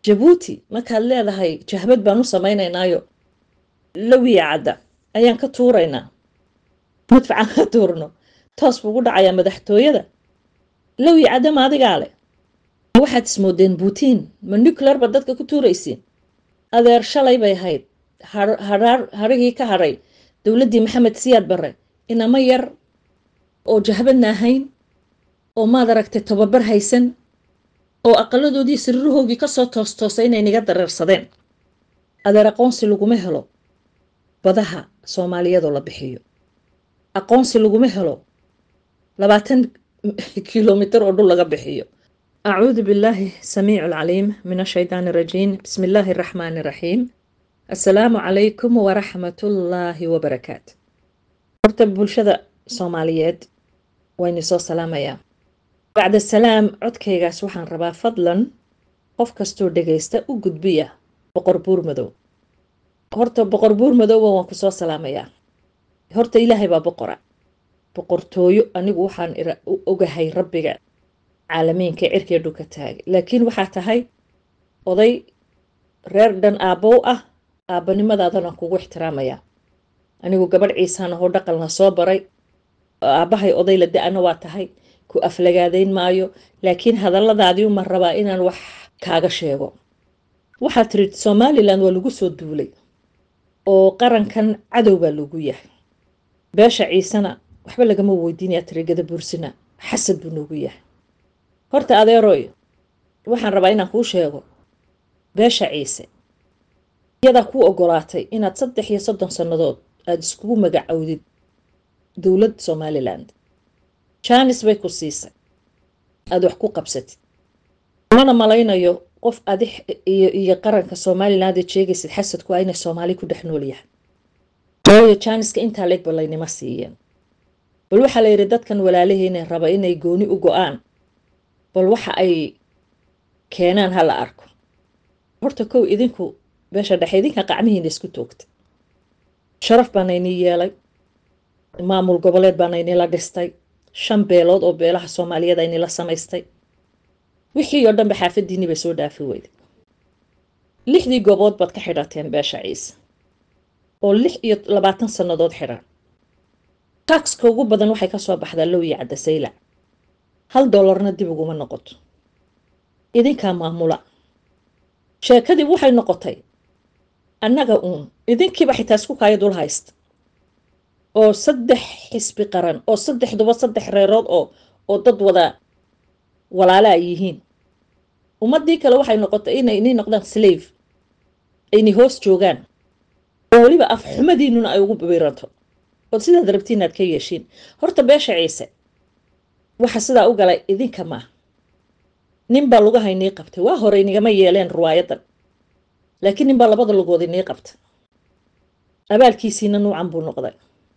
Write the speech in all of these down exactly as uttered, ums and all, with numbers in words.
jabuuti markaad leedahay jahbad baan u samaynaynaayo lawiya cadda ayaan ka tuuraynaa madfacan ka tuurno toos buu ugu dhacayaa madaxtooyada lawiya cadda ma adigaa leh waxaad ismoodeen buutiin ma nuclear ba dadka ku tuuraysiin adeer shalay bay ahayd harihii ka haray dowladdii maxamed siyaad barre inama yar oo jahbadna ahayn oo maad aragtay tababar haysan oo aqaladoodii sirirahoogii kasoo toostoosay inay niga dareersadeen adeer aqoonsi laguma helo badaha soomaaliyadoo la bixiyo aqoonsi laguma helo labaatan kilomitir oo dhul laga bixiyo أعوذ بالله السميع العليم من الشيطان الرجيم بسم الله الرحمن الرحيم السلام عليكم ورحمة الله وبركاته مرتب بلشدة صوماليات وين يصو سلام يا بعد السلام عدكيغا سوحان ربا فضلا قف كستور دقيستا وقد بيا بقر بور مدو هورتا بقر بور مدو وانكسو سلام يا هورتا إلهي با بقرة بقر تويو أنيق وحان أغهي ربيغا عالمين كعيركي دوكا تاغي لكن waxaa tahay oday reer dhan aabow ah aabanimadaadana kugu ixtiraamaya anigu gabadh ciisana hoo dhaqalna soo baray aabahay oday la da'ana waa tahay ku aflagaadeyn maayo laakiin hadalladaadii uma rabaa inaan wax kaaga sheego waxaa tiri Somaliland waa lagu soo duulay oo qarankan cadow baa lagu yahay beesha ciisana waxba lagama weydiinaya tirigada buursina xasad buu noogu yahay horta adeeroy waxaan rabaa inaan kuu sheego beesha ciise iyada ku ogolaatay inaad saddex iyo soddon sanadood aad iskugu magacowdid dowladda Somaliland jaanis bay ku siisay aad wax ku qabsatid mana malaynayo qof adix iyo iyo qaranka Somaliland ee sheegaysid xasadku ayna Soomaali ku dhex nool yahay waayo jaaniska inta leeg balaynima siiyeen bal waxa la yiri dadkan walaalaheena raba inay gooni u go'aan bal waxa ay keenaan hala arko horta kow idinku beesha dhexe idinka qacmihiina isku toogtay sharaf baan ayni yeelay maamul goboleed baan ayni la dhistay shan beelood oo beelaha Soomaaliyeed ayni la samaystay wixii oo dhan xaafadiini bay soo dhaafi weyday lixdii gobood baad ka xidhateen beesha ciise oo lix iyo labaatan sanadood xidhan taxka ugu badan waxay ka soo baxdaa Lawiya Cadda Saylac hal dollarna dib uguma noqoto idinka maamula sheekadii waxay noqotay annaga uun idinkiiba xitaa isku kaaya dul haysta oo saddex xisbi qaran oo saddex duba saddex reerood oo oo dad wada walaala ay yihiin ummadii kale waxay noqotay inay inay noqdaan slave inay hoos joogaan oo waliba af xumadiinuna ay ugu biiranto oo sidaad rabtiin aad ka yeeshiin horta beesha ciise waxa sidaa u galay idinka ma nin baa lagu haynay qabtay waa hore inagama yeeleen ruwaayadan laakiin nin baa labada lugood inay qabtay abaalkiisina nuucan buu noqday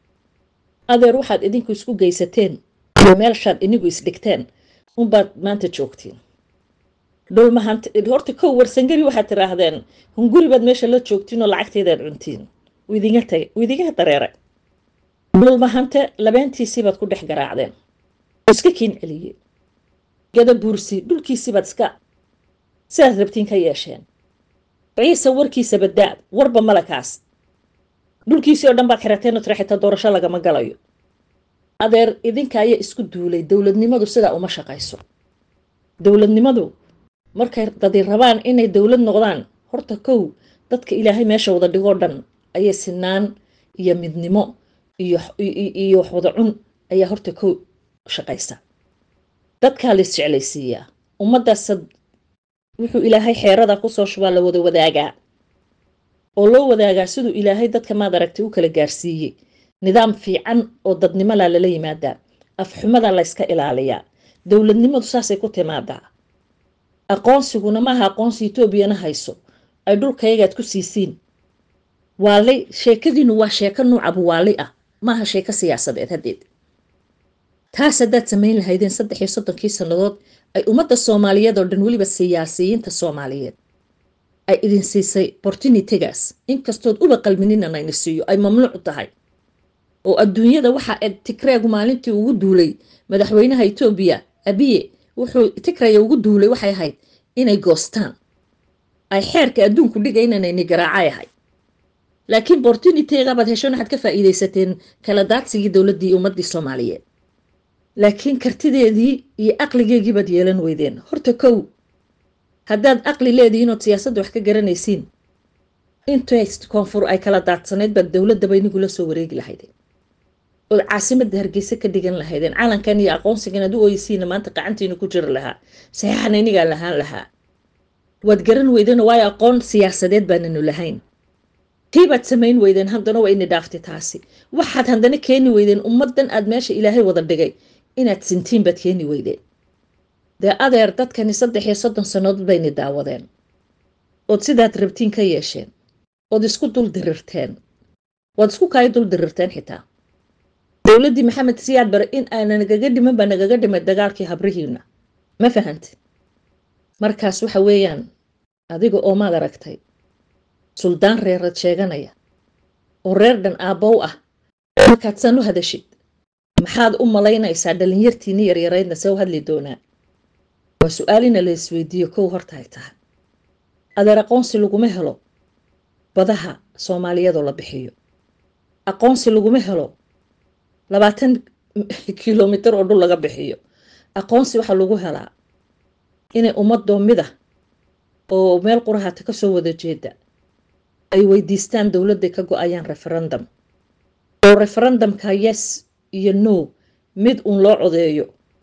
adeer waxaad idinku isku geysateen meelshaad inigu isdhigteen un baad maanta joogtiin dhow mahanta horta kow warsangari waxaad tiraahdeen hunguri baad meesha la joogtiin oo lacagteedaad cuntiin widinga tagay widinga dareeray dhow mahanta labeentiisii baad ku dhex garaacdeen iska kiin celiye gada buursi dhulkiisii baad iska sidaad rabtiin ka yeesheen ciise warkiisa badaad warba malakaas dhulkiisii oo dhan baad xirateen oo tiraxita doorasho lagama galayo adeer idinka ayaa isku duulay dowladnimadu sidaa uma shaqayso dowladnimadu markay dadii rabaan inay dowlad noqdaan horta kow dadka ilaahay meesha wada dhigoo dhan ayay sinaan iyo midnimo iyo iyo wada cun ayaa horta kow shaqaysa dadka la isjeclaysiiyaa ummadaas wuxuu ilaahay xeerada ku soo shubaa la wada wadaagaa oo loo wadaagaa sidoo ilaahay dadka maad aragtay u kala gaarsiiyay nidaam fiican oo dadnimo la la yimaada af xumada la iska ilaaliyaa dowladnimadu saasay ku timaadaa aqoonsiguna ma aha aqoonsi Itoobiyana hayso ay dhulkaygaad ku siisiin waali sheekadiinu waa sheeko nooc waali ah ma aha sheeko siyaasadeed hadeed taas hadaad samayn lahaydeen saddex iyo soddonkii sanadood ay ummadda Soomaaliyeed oo dhan waliba siyaasiyiinta Soomaaliyeed ay idin siisay opportunitygaas inkastood uba qalminina inay siiyo ay mamnuuc tahay oo adduunyada waxa ay Tigreegu maalintii ugu duulay madaxweynaha Itoobiya Abiy wuxuu Tigreega ugu duulay waxay ahayd inay goostaan ay xeerka adduunku dhigaynanayni garaacayahay laakiin opportunity-ga baad heshoon waxaad ka faa'iidaysateen kala daadsigii dowladdii ummaddii Soomaaliyeed laakiin kartideedii iyo aqligeegii baad yeelan weydeen horta kow haddaad aqli leedihiin oo siyaasadda wax ka garanaysiin intay koonfur ay kala daadsaneed baad dowladda bay nigula soo wareegi lahaydeen oo caasimadda Hargeysa ka dhigan lahaydeen calankan iyo aqoonsigan aad u ooyisiina maanta qacantiina ku jira lahaa saxiixan iniga lahaan lahaa waad garan weydeen waayo aqoon siyaasadeed baananu lahayn tiibaad samayn weydeen haddana waa inay dhaaftay taasi waxaad haddana keeni weydeen ummaddan aad meesha ilaahay wada dhigay inaad sintiin baad keeni weydeen dee adeer dadkani saddex iyo soddon sannadood bayna daawadeen ood sidaad rabtiin ka yeesheen ood isku dul dirirteen waad isku kaay dul dirirteen xitaa dowladdii maxamed siyaad bare in aana nagaga dhiman baa nagaga dhimay dagaalkii habrihiina ma fahanti markaas waxa weeyaan adiga oo maad aragtay suldaan reerad sheeganaya oo reer dhan aabow ah markaad san u hadashid maxaad u malaynaysaa dhalinyartiini yaryaraydna soo hadli doonaa waa su'aalina la isweydiiyo kow horta ay tahay adeer aqoonsi laguma helo badaha Soomaaliyadoo la bixiyo aqoonsi laguma helo labaatan kiiloomitir oo dhul laga bixiyo aqoonsi waxa lagu helaa inay ummad doomida oo meel qurahaata ka soo wada jeeda ay weydiistaan dowladda ka go'ayaan referendum oo referendumka yes iyo no mid uun loo codeeyo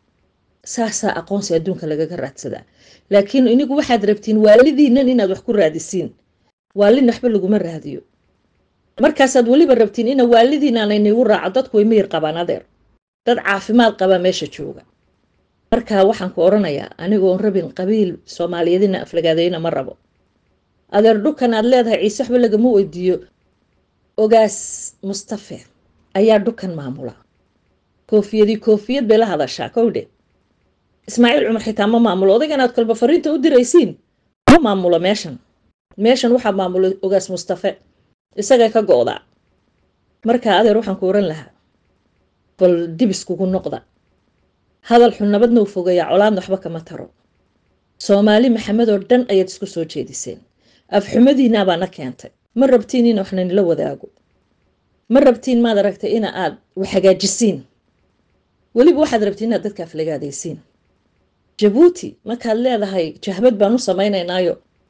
saasaa aqoonsi adduunka lagaga raadsadaa laakiin inigu waxaad rabtiin waalidiinan inaad wax ku raadisiin waalidna waxba laguma raadiyo markaasaad weliba rabtiin ina waalidiinaanay ugu raaco dadku way miyir qabaan adeer dad caafimaad qaba meesha jooga markaa waxaan ku oranayaa anigoon rabin qabiil Soomaaliyeedina aflagaadayna ma rabo adeer dhukan aad leedahay ciise waxba lagama weydiiyo ogaas Mustafa ayaa dhukan maamula koofiyadii koofiyad bay la hadashaa kowdhe Ismaaciil Cumar xitaa ma maamulo odaygan aad kalba fariinta u diraysiin ma maamulo meeshan meeshan waxa maamulo ogaas Mustafa isaga ka go'da marka adeer waxaan ku oran lahaa bal dibis kugu noqda hadal xun nabadna u fogaya colaadna waxba kama taro Soomaali Maxamed oo dhan ayaad isku soo jeediseen af xumadiina baana keentay ma rabtiin in waxna la wadaago ma rabtiin maad aragtay in aad wax hagaajisiin waliba waxaad rabtiin inaad dadka aflagaadaysiin Djibouti markaad leedahay jahbad baan u samaynaynaayo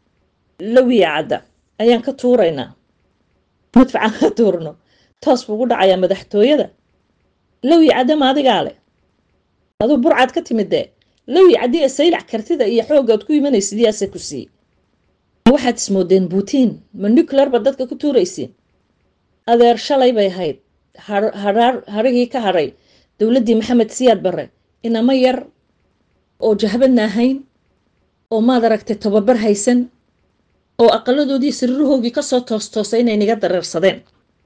lawiya cadda ayaan ka tuuraynaa madfacan ka tuurno toos buu dhacayaa madaxtooyada lawiya cadda ma adigaa leh aduu burcad ka timidee lawiya caddi saylac kartida iyo xoogaad ku imanaysid yaase ku sii waxaad ismoodeen Putin ma nuclear ba dadka ku tuuraysiin adeer shalay bay ahayd harar harigii ka haray dowladdii Maxamed Siyaad Barre inama yar oo jahbadna ahayn oo maad aragtay tababar haysan oo aqaladoodii sirruhoogii ka soo toostoosay inay niga dareersadeen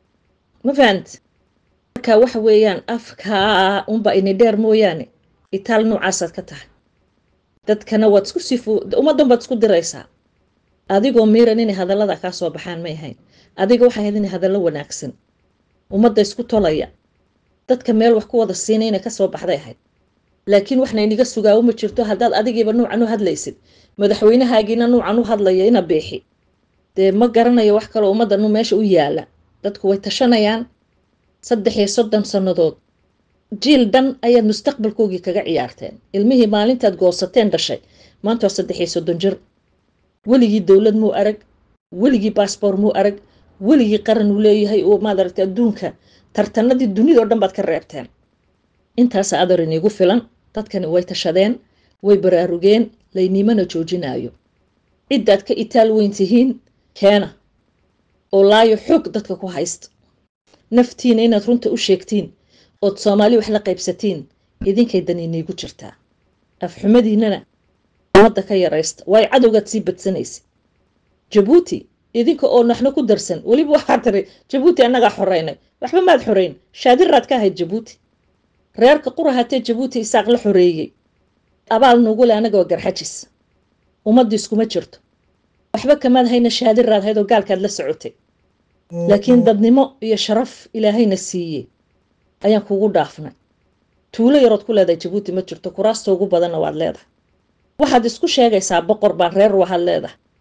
ma fahant marka waxa weeyaan afka unba inay dheer mooyaane itaal noocaasad ka tahay dadkana waad isku sifu ummadan baad isku diraysaa adigoo miiran inay hadallada ka soo baxaan ma ahayn adiga waxa ahayd inay hadallo wanaagsan ummadda isku tolaya dadka meel wax ku wada siinayna ka soo baxday ahayd laakiin waxna iniga sugaa uma jirto haddaad adigiiba nuucan u hadlaysid madaxweynahaagiina nuucan u hadlaya ina beexi dee ma garanayo wax kale ummadanu meesha u yaala dadku way tashanayaan saddex iyo soddon sannadood jiil dhan ayaad mustaqbalkoogii kaga ciyaarteen ilmihii maalintaad goosateen dhashay maanta waa saddex iyo soddon jir weligii dowlad muu arag weligii baasboor muu arag weligii qaran uu leeyahay oo maad aragtay adduunka tartanadii dunida oo dhan baad ka reebteen intaas aadar inigu filan dadkani way tashadeen way baraarugeen laynimana joojinaayo cidaad ka itaal weyn tihiin keena oo laayo xog dadka ku haysta naftiina inaad runta u sheegtiin oo Soomaali wax la qaybsatiin idinkay dan inigu jirtaa af xumadiinana wadda ka yaraysta way cadowgaad sii badsanaysa Djibouti idinka oo naxna ku darsan waliba waxa tiri Djibouti anaga xoreynay waxba maad xoreyn shaadiraad ka ahayd Djibouti reerka qurahatee Djibouti isaaq la xoreeyay abaal nugu le anaga garxajis ummadda iskuma jirto waxba kamaad hayna shaadiraad hayd oo gaalkaad la socotay laakiin dadnimo iyo sharaf ilaahayna siiyay ayaan kugu dhaafnay tuulo yarood ku leedahay Djibouti ma jirto kuraasta ugu badanna waad leedahay waxaad isku sheegaysaa boqor baan reer waxaad leedahay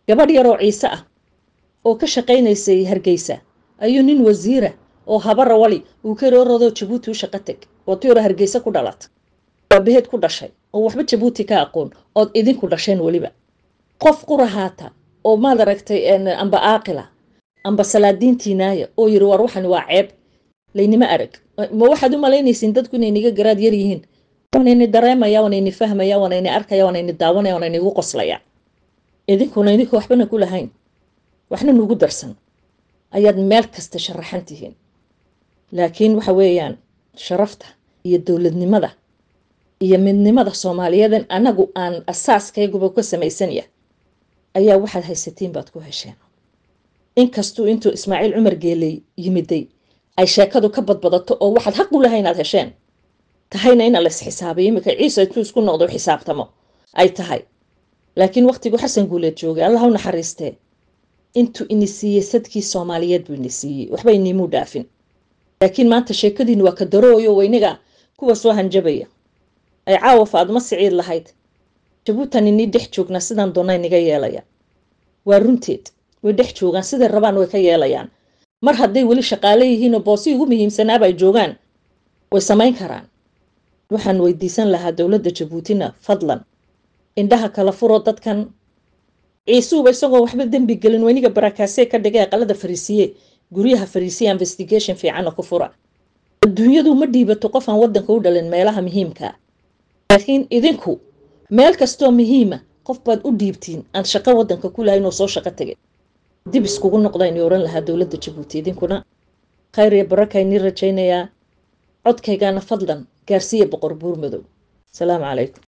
gabadh yaroo ciise ah oo ka shaqaynaysay Hargeysa ayuu nin wasiira oo habara wali uu ka roorado Djibouti u shaqo tag oo tiro Hargeysa ku dhalat babeed ku dhashay oo waxba Djibouti ka aqoon oo idinku dhasheen waliba qof qurahaata oo ma aragtay in amba aaqila amba salaadiintiinaaya oo yiri war waxan waa ceeb laynima arag ma waxaad u malaynaysiin dadku inay niga garaad yar yihiin wanayni dareemaya wanayni fahmaya wanayni arkaya wanayni daawanaya wanayni ugu qoslaya idinkuna idinku waxbana ku lahayn waxna nugu darsan ayaad meel kasta sharaxan tihiin laakiin waxa weeyaan sharafta iyo dawladnimada iyo midnimada Soomaaliyeed anagu aan asaaskayguba ka samaysan yahay ayaa waxaad haysatiin baad ku hesheen inkastoo intuu Ismaaciil Cumar Geeley yimiday ay sheekadu ka badbadato oo waxaad xaq u lahayn aad hesheen tahayna in la xisaabiyo imika Ciise intuu isku noqdo xisaabtamo ay tahay laakiin waqtigu Xasan Guuleed joogay Allah u naxariistee intuu inisiiyay sadkii Soomaaliyeed buu inisiiyay waxba inimo dhaafin laakiin maanta sheekadiin waa ka darooyo weyniga kuwa soo hanjabaya ay caawa Faadma Siciid lahayd Djibouti inni dhex joogna sidan doonay niga yeelaya waa runteed way dhex joogan sida rabaan way ka yeelayaan mar haday wali shaqaale yihiin oo boosi ugu muhiimsanaa ay joogan way sameyn karaan waxaan weydiisan lahaa dawladda Djiboutina fadlan indhaha kala furo dadkan ciisuub isagoo waxba dambi galin weyniga barakaasay ka dhigay qalada fariisiye guriyaha fariisiye investigation fiican oo ku fura adduunyadu ma dhiibato qof aan wadanka u dhalin meelaha muhiimka laakiin idinku meel kasto muhiima qof baad u dhiibtiin aan shaqo wadanka ku lahayn oo soo shaqo tagay dib iskugu noqdaan yooran lahaa dawladda Djibouti idinkuna khayr iyo baraka in rajaynaya codkaygana fadlan gaarsiya boqor buur madow salaam calaykum